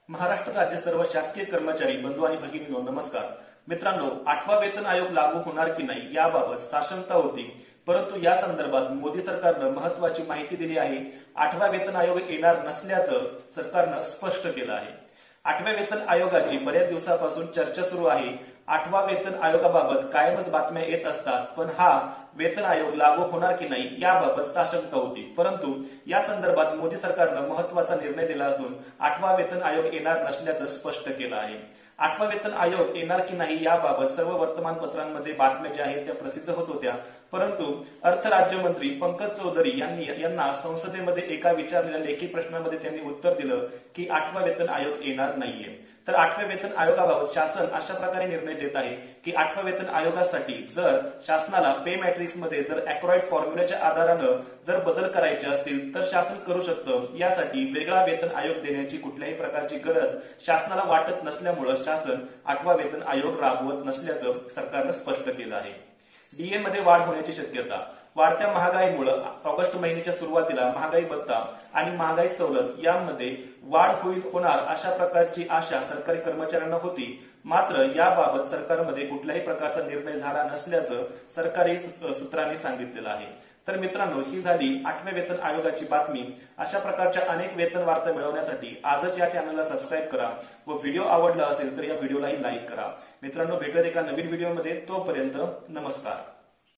महाराष्ट्र राज्य सर्व शासकीय कर्मचारी बंधू आणि भगिनींनो नमस्कार। मित्रांनो, 8वा वेतन आयोग लागू होणार की नाही याबाबत साशंकता होती, परंतु या संदर्भात मोदी सरकारनं महत्त्वाची माहिती दिली आहे। 8वा वेतन आयोग येणार नसल्याचं सरकारनं स्पष्ट केलं आहे। 8व्या वेतन आयोगाची बऱ्याच दिवसापासून चर्चा सुरू आहे। 8वा वेतन आयोगाबाबत कायमच बातम्या येत असतात, पण हा वेतन आयोग लागू होणार की नाही याबाबत साशंकता होती, परंतु या संदर्भात मोदी सरकारनं महत्त्वाचा निर्णय दिला असून 8वा वेतन आयोग येणार नसल्याचं स्पष्ट केलं आहे। 8वा वेतन आयोग येणार की नाही याबाबत सर्व वर्तमानपत्रांमध्ये बातम्या ज्या आहेत त्या प्रसिद्ध होत होत्या, परंतु अर्थ राज्यमंत्री पंकज चौधरी यांना संसदेमध्ये एका विचारलेल्या लेखी प्रश्नामध्ये त्यांनी उत्तर दिलं की 8वा वेतन आयोग येणार नाहीये। तर 8व्या वेतन आयोगाबाबत शासन अशा प्रकारे निर्णय देत आहे की 8व्या वेतन आयोगासाठी जर शासनाला पे मॅट्रिक्स मध्ये जर अॅक्युरेट फॉर्म्युल्याच्या आधारानं जर बदल करायचे असतील तर शासन करू शकतं। यासाठी वेगळा वेतन आयोग देण्याची कुठल्याही प्रकारची गरज शासनाला वाटत नसल्यामुळे शासन 8वा वेतन आयोग राबवत नसल्याचं सरकारनं स्पष्ट केलं आहे। डीए मध्ये वाढ होण्याची शक्यता। वाढत्या महागाईमुळे ऑगस्ट महिन्याच्या सुरुवातीला महागाई भत्ता आणि महागाई सवलत यामध्ये वाढ होणार अशा प्रकारची आशा सरकारी कर्मचाऱ्यांना होती, मात्र याबाबत सरकारमध्ये कुठल्याही प्रकारचा निर्णय झाला नसल्याचं सरकारी सूत्रांनी सांगितलेलं आहे। तर मित्रांनो, ही झाली 8व्या वेतन आयोगाची बातमी। अशा प्रकारच्या अनेक वेतन वार्ता मिळवण्यासाठी आजच या चॅनलला सबस्क्राईब करा व व्हिडिओ आवडला असेल तर या व्हिडिओलाही लाईक करा। मित्रांनो, भेटूया एका नवीन व्हिडिओमध्ये, तोपर्यंत नमस्कार।